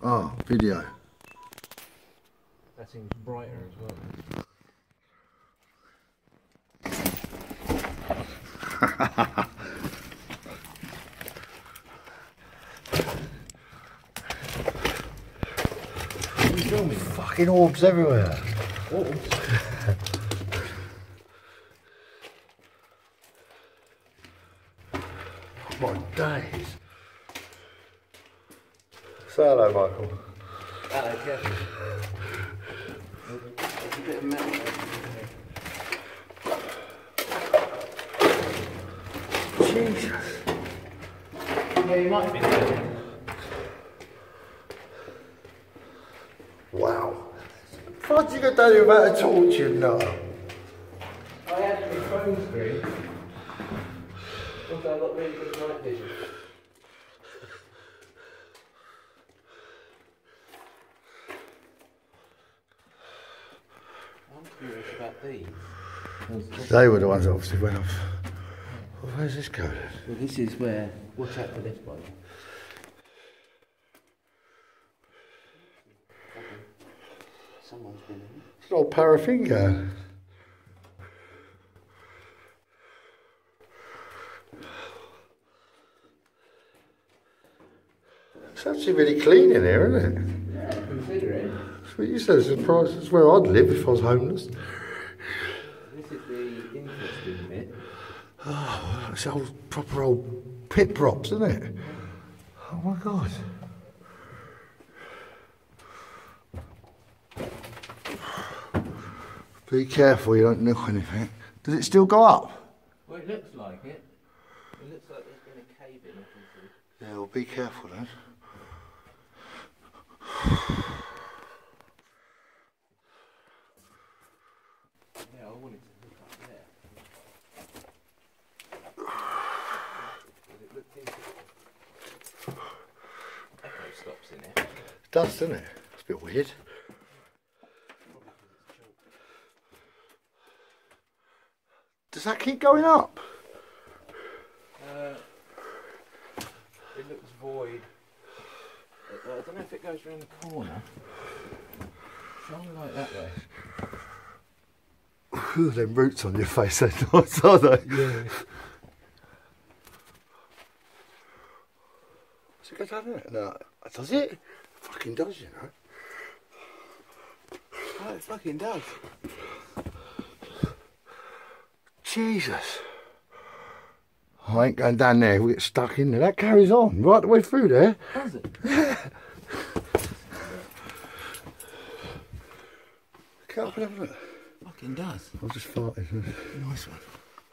Oh, video. That seems brighter as well. What are you filming? Fucking orbs everywhere. Orbs? My days. Say hello, Michael. Hello, Kevin. There's a bit of metal there. Jesus. Yeah, you might have been there. Wow. How'd you go down here without a torch, you know? I had my phone screen. Also, I've got really good night vision. I'm curious about these. They were the ones that obviously went off. Well, where's this going? Well, this is where. Watch out for this one. Someone's been in it. It's an old paraffin gun. It's actually really clean in here, isn't it? Yeah, considering. That's what you said. It's where I'd live if I was homeless. This is the interesting bit. Oh, it's old, proper old pit props, isn't it? Oh my God. Be careful you don't knock anything. Does it still go up? Well, it looks like it. It looks like there's been a cave in, I can see. Yeah, well, be careful then. Yeah, I wanted to look up there. Because it looked into it. Echo stops in it. It does, doesn't it? It's a bit weird. Does that keep going up? It looks void. I don't know if it goes around the corner. Shine the light that way. Ooh, them roots on your face, they're nice, are they? Yeah. Does it go down there? No. Does it? It fucking does, you know. Oh, it fucking does. Jesus. I ain't going down there, we get stuck in there. That carries on right the way through there. Does it? Come up and have a look. Fucking does. I just farted. Nice one.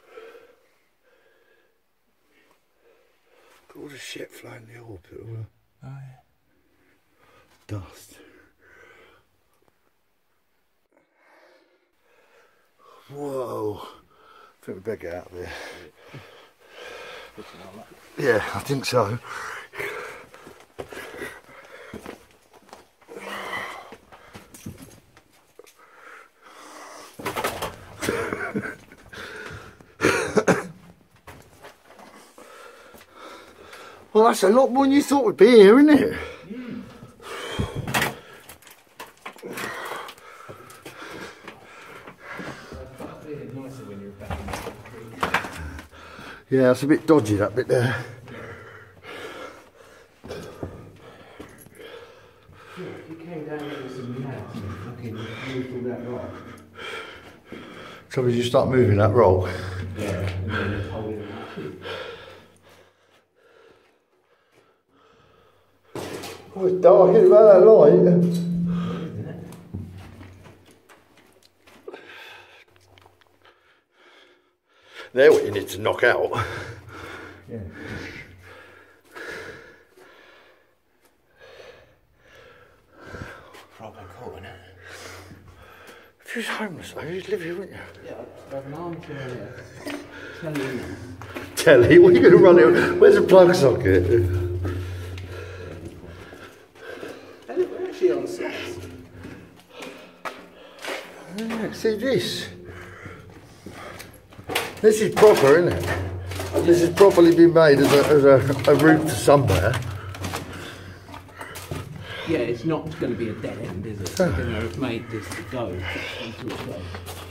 Got all the shit flying in the orbit. Oh yeah. Dust. Whoa. I think we better get out of there. Yeah, I think so. Well, that's a lot more than you thought would be here, isn't it? Yeah, it's a bit dodgy, that bit there. You came down here with some mats and fucking moved all that rock. Trouble is you start moving that rock. Yeah, and then it's holding it up. Oh, it's dark, isn't it, about that light? They're what you need to knock out. Yeah. Proper cool, isn't it? If you was homeless though, you'd live here, wouldn't you? Yeah, I have an armchair here. Telly. Telly, what are you going to run it? Where's the plug socket? Hey, we're actually on set. Yeah, see this? This is proper, isn't it? This has properly been made as a route to somewhere. Yeah, it's not going to be a dead end, is it? They're going to have made this to go until it goes.